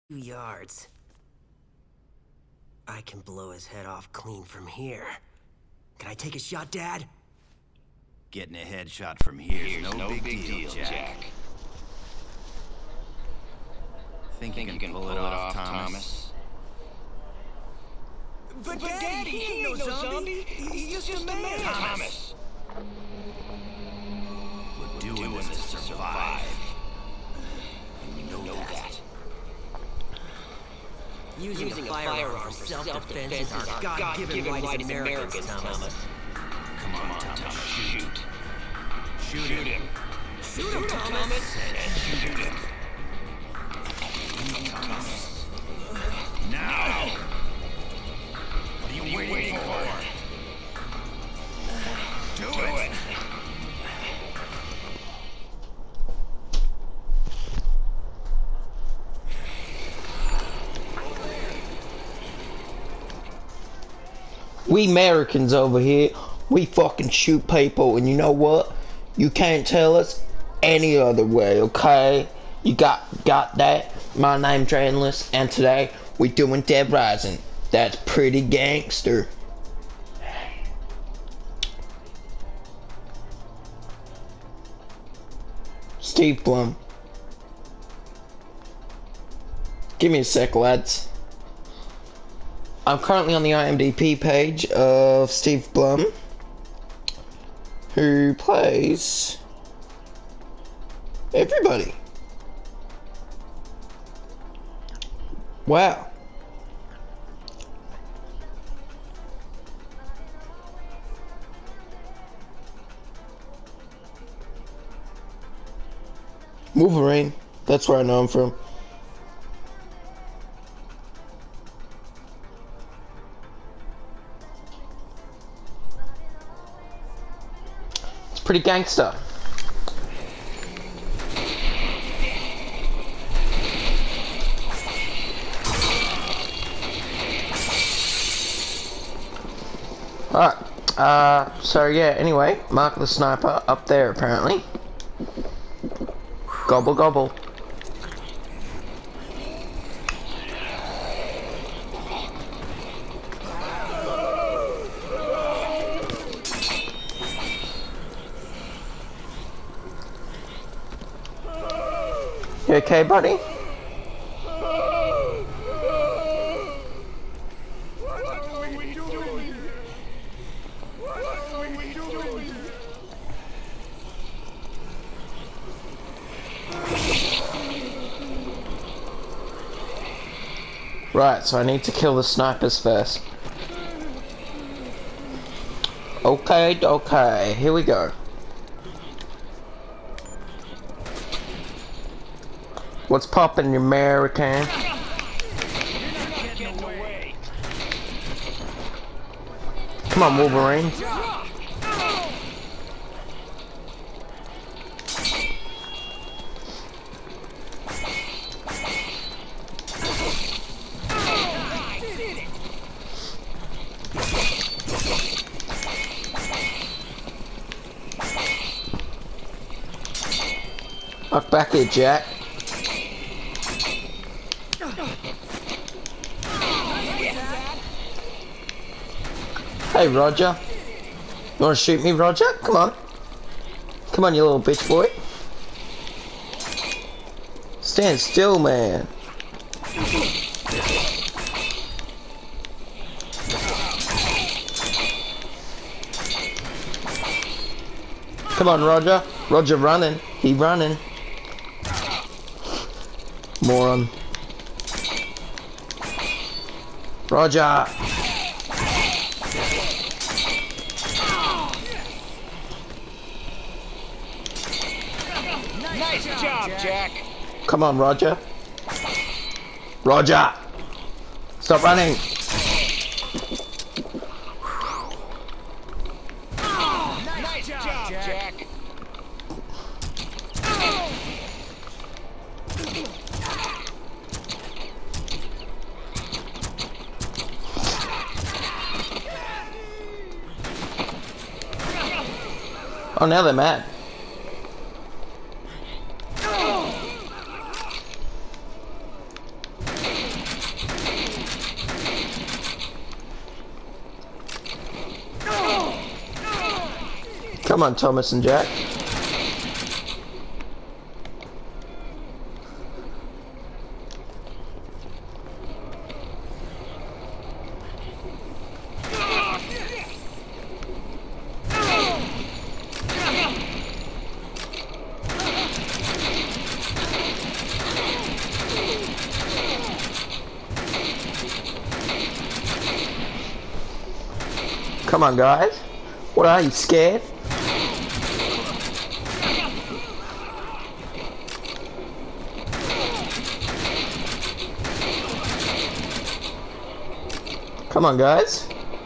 yards. I can blow his head off clean from here. Can I take a shot, Dad? Getting a headshot from here's no big deal, Jack. Think you can pull it off, Thomas? But Daddy, he ain't no zombie. He's just a man, Thomas. We're doing this to survive. And you know that. Using a firearm for self-defense is our God-given right as Americans, Thomas. Come on, Thomas, shoot. Shoot him. Shoot him, Thomas! Shoot him. Thomas. Now! What are you waiting for? Do it! We Americans over here, we fucking shoot people, and you know what? You can't tell us any other way, okay? You got that? My name's Endless, and today we doing Dead Rising. That's pretty gangster. Steve Blum. Give me a sec, lads. I'm currently on the IMDb page of Steve Blum, who plays everybody. Wow. Wolverine, that's where I know him from. Pretty gangster. Alright, so yeah, anyway, Mark the Sniper up there apparently. Gobble gobble. You okay, buddy? Right, so I need to kill the snipers first. Okay, here we go. What's poppin', American? Come on, Wolverine. Fuck back here, Jack. Hey, Roger. You wanna shoot me, Roger? Come on. Come on, you little bitch boy. Stand still, man. Come on, Roger. Roger running. He running. Moron. Roger. Nice job, Jack. Come on, Roger. Roger! Stop running! Nice job, Jack. Oh, now they're mad. Come on, Thomas and Jack. Come on, guys. What are you, scared? Come on, guys.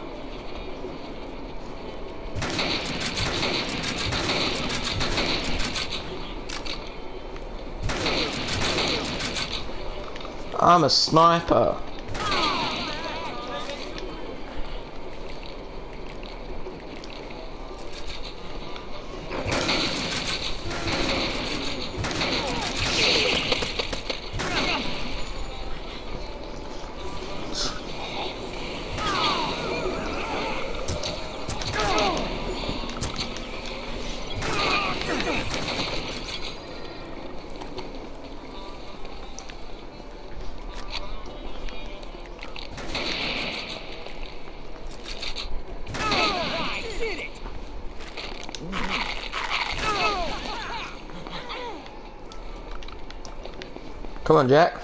I'm a sniper. Come on, Jack.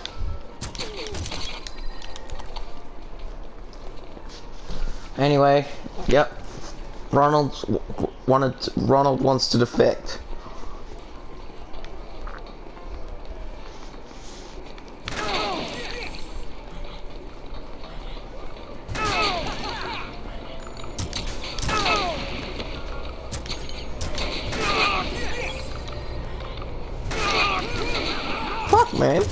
Anyway, yep. Ronald wants to defect. Fuck, man.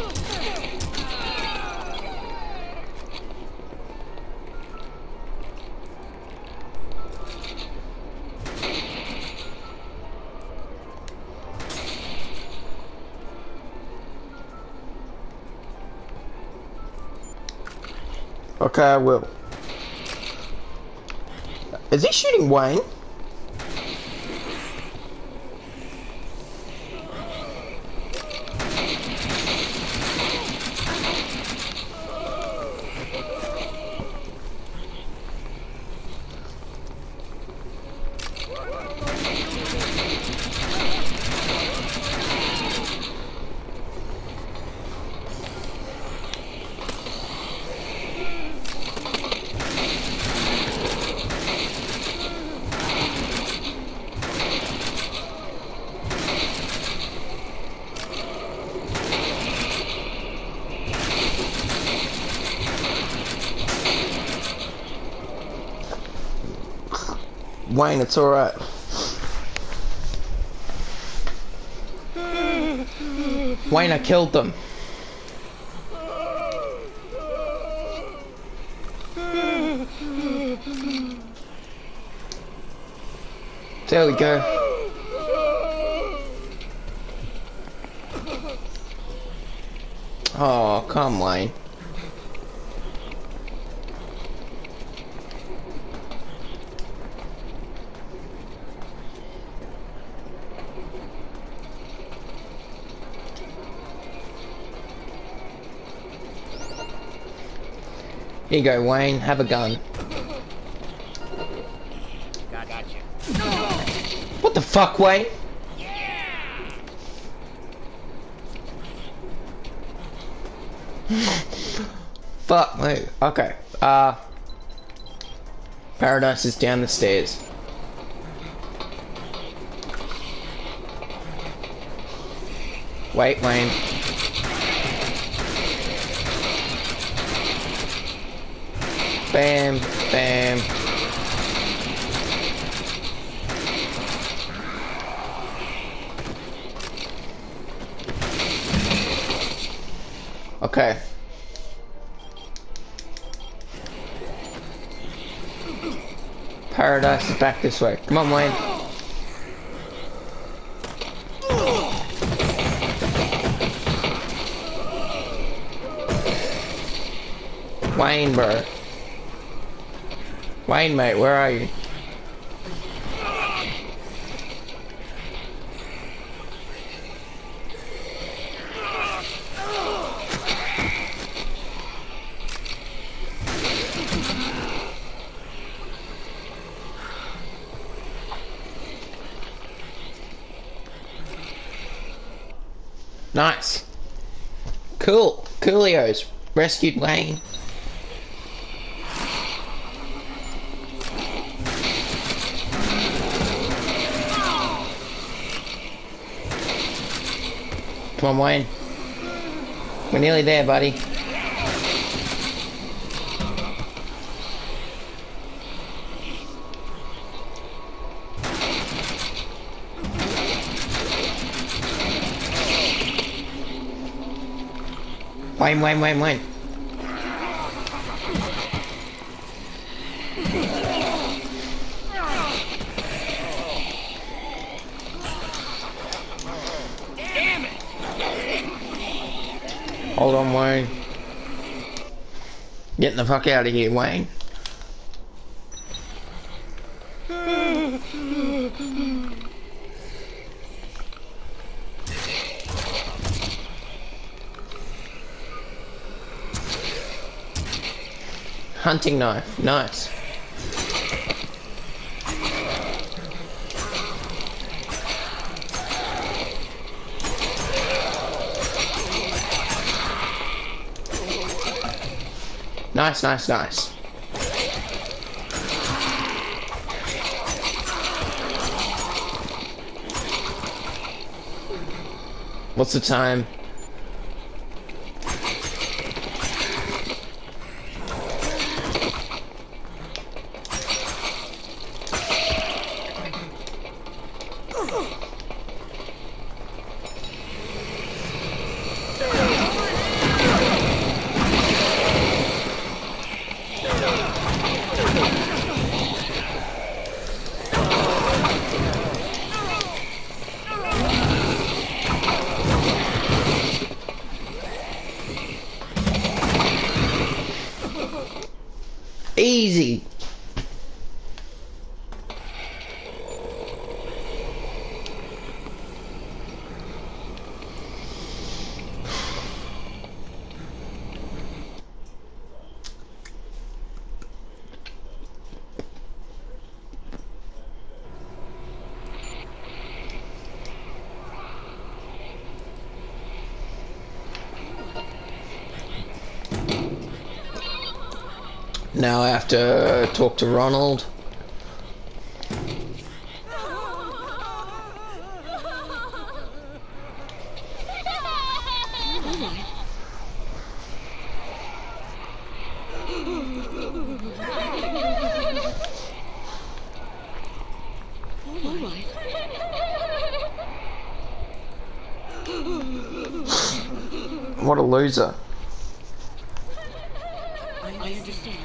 Okay, I will. Is he shooting Wayne? Wayne, it's alright. Wayne, I killed them. There we go. Oh, come Wayne. Here you go, Wayne. Have a gun. Gotcha. What the fuck, Wayne? Fuck me. Okay. Paradise is down the stairs. Wait, Wayne. Bam, bam. Okay. Paradise is back this way. Come on, Wayne. Wayne, bro. Wayne, mate, where are you? Nice. Cool. Coolios. Rescued Wayne. Come on, Wayne. We're nearly there, buddy. Wayne. Hold on, Wayne. Getting the fuck out of here, Wayne. Hunting knife, nice. Nice. What's the time? Easy. Now I have to talk to Ronald. What a loser. I understand.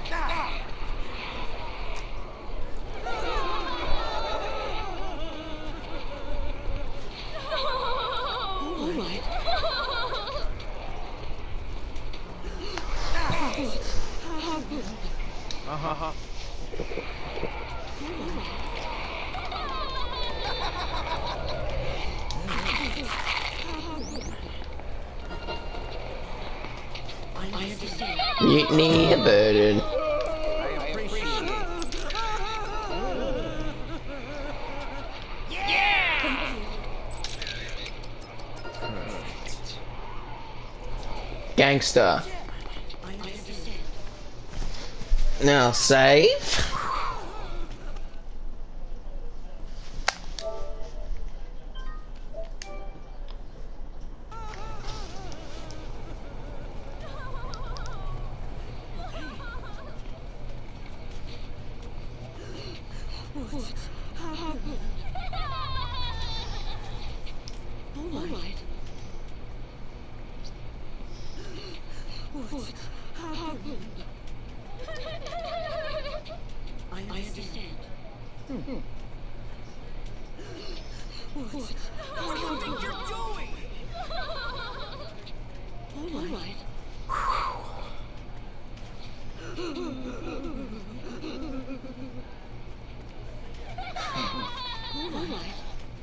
All right. I understand. Mutiny averted. I appreciate it. Yeah! Gangster. I understand. Now save. All right. I understand. What do you think you're doing? All right. All right.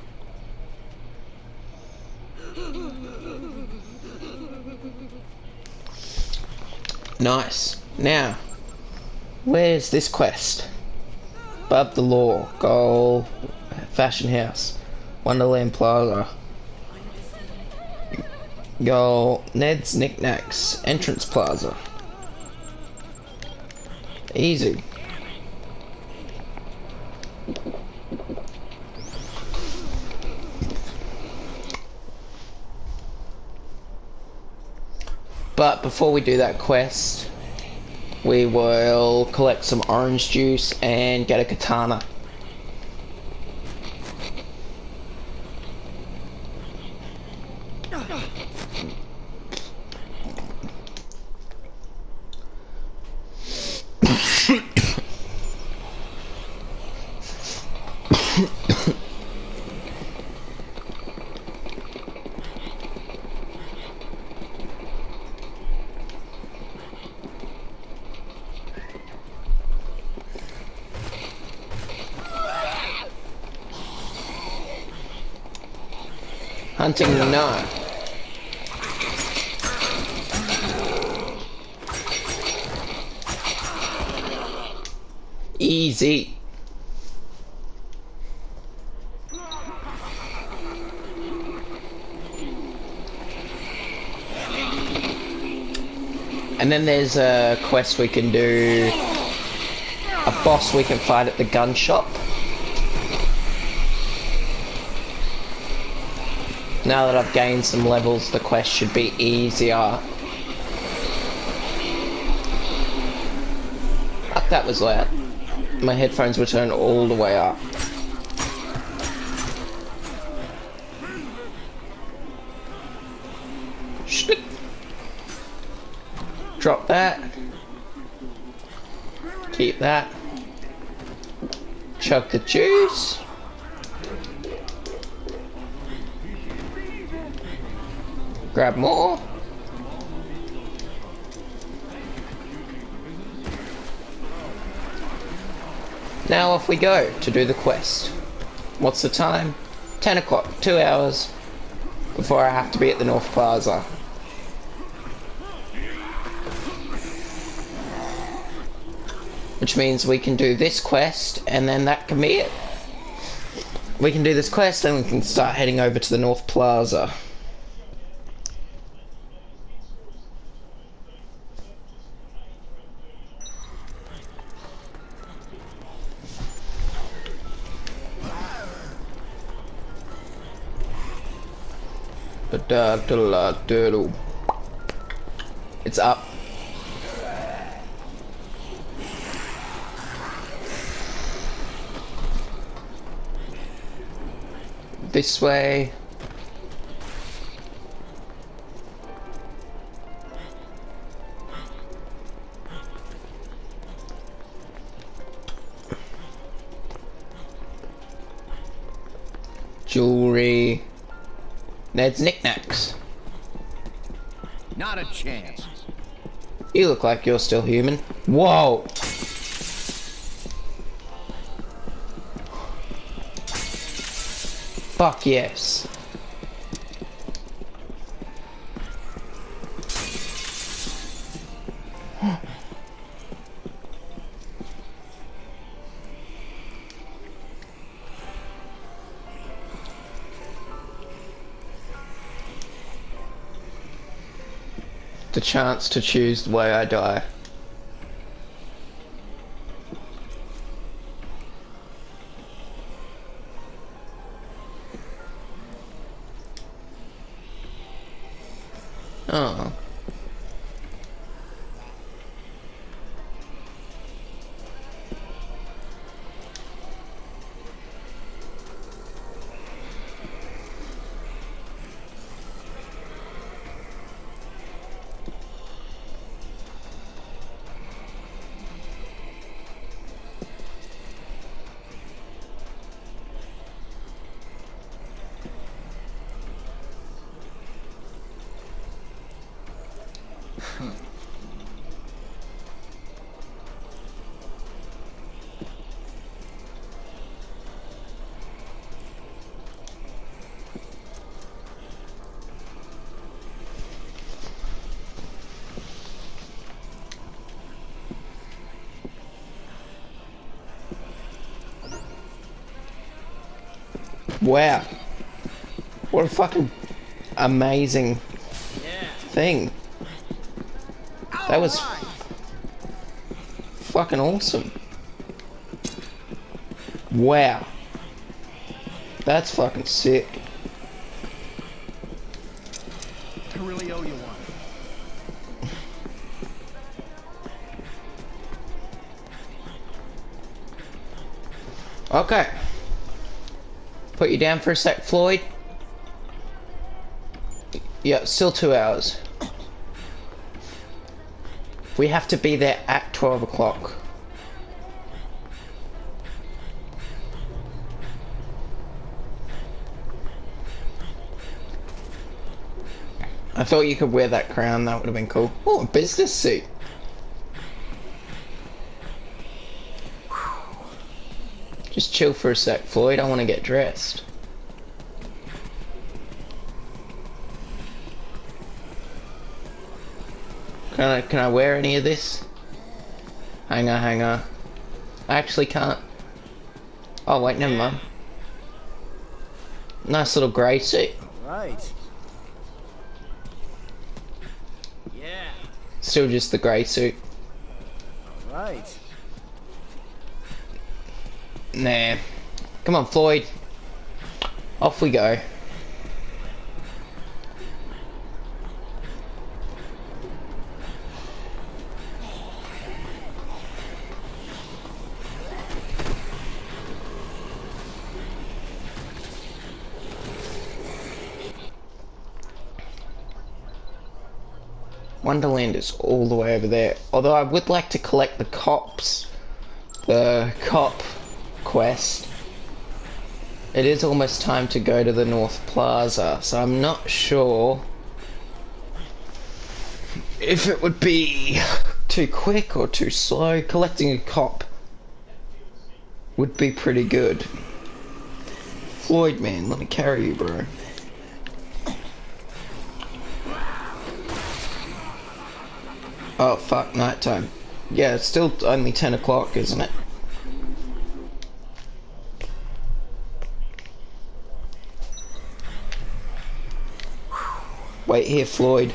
Nice. Now, where's this quest? Above the law. Goal. Fashion house. Wonderland Plaza. Go Ned's Knickknacks entrance plaza. Easy. But before we do that quest, we will collect some orange juice and get a katana. Hunting no. Easy. And then there's a quest we can do, a boss we can fight at the gun shop. Now that I've gained some levels, the quest should be easier. Fuck, that was loud. My headphones were turned all the way up. Shit. Drop that. Keep that. Chug the juice. Grab more. Now off we go to do the quest. What's the time? 10 o'clock, 2 hours before I have to be at the North Plaza. Which means we can do this quest and then that can be it. We can do this quest and we can start heading over to the North Plaza. It's up. This way. Jewelry. Ned's Knickknacks. Not a chance. You look like you're still human. Whoa! Fuck yes. The chance to choose the way I die. Oh. Wow. What a fucking amazing thing. That was fucking awesome. Wow. That's fucking sick. I really owe you one. Okay. Put you down for a sec, Floyd. Yeah, still 2 hours. We have to be there at 12 o'clock. I thought you could wear that crown, that would have been cool. Oh, a business suit. Just chill for a sec, Floyd. I want to get dressed. Can I wear any of this? Hang on. I actually can't. Oh wait, never mind. Nice little grey suit. Right. Yeah. Still just the grey suit. Right. Nah. Come on, Floyd. Off we go. Wonderland is all the way over there. Although I would like to collect the cops. The cop quest. It is almost time to go to the North Plaza, so I'm not sure if it would be too quick or too slow. Collecting a cop would be pretty good. Floyd, man, let me carry you, bro. Oh fuck, nighttime. Yeah, it's still only 10 o'clock, isn't it? Wait here, Floyd.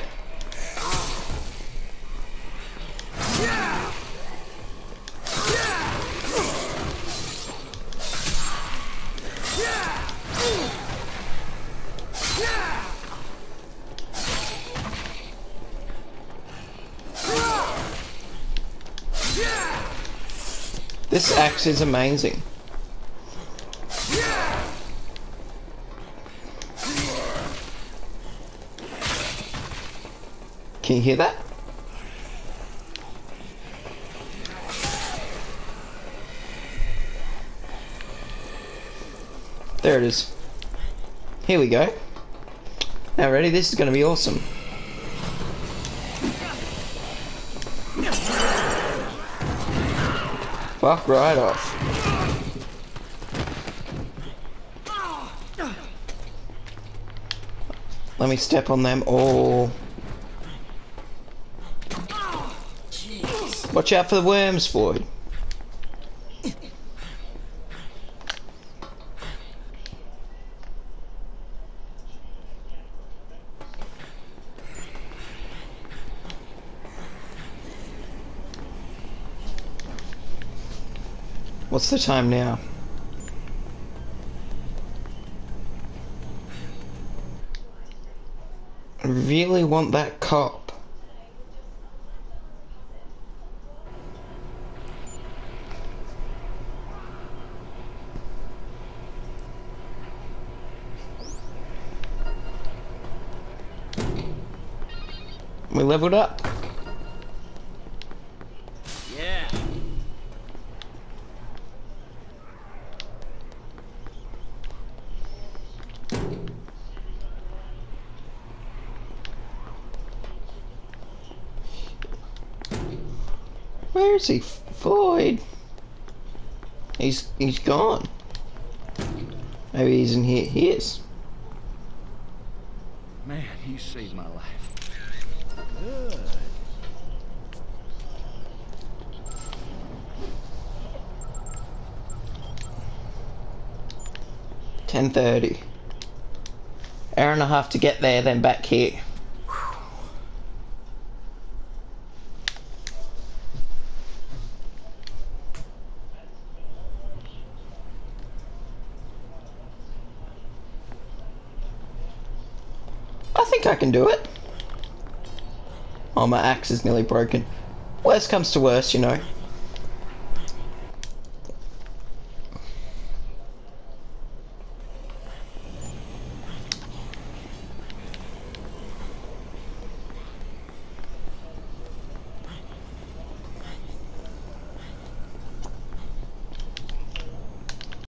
This axe is amazing. Can you hear that? There it is. Here we go. Now ready? This is going to be awesome. Fuck right off. Let me step on them all. Watch out for the worms, Floyd. What's the time now? I really want that cop. We leveled up. Yeah. Where is he? Floyd. He's gone. Maybe he's in here. He is. Man, you saved my life. Good. $10:30. Hour and a half to get there, then back here. think I can do it. Oh, my axe is nearly broken. Worst comes to worst, you know.